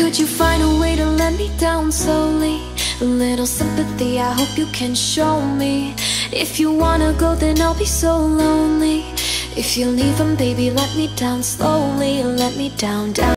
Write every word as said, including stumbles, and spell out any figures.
Could you find a way to let me down slowly? A little sympathy, I hope you can show me. If you wanna go, then I'll be so lonely. If you leave 'em, baby, let me down slowly. Let me down, down.